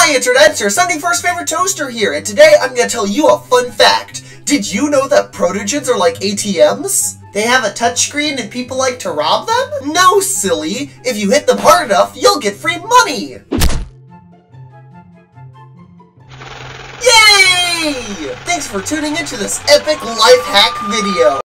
Hi Internet, it's your Sunday First Favorite Toaster here, and today I'm going to tell you a fun fact. Did you know that protogens are like ATMs? They have a touchscreen and people like to rob them? No, silly! If you hit them hard enough, you'll get free money! Yay! Thanks for tuning into this epic life hack video.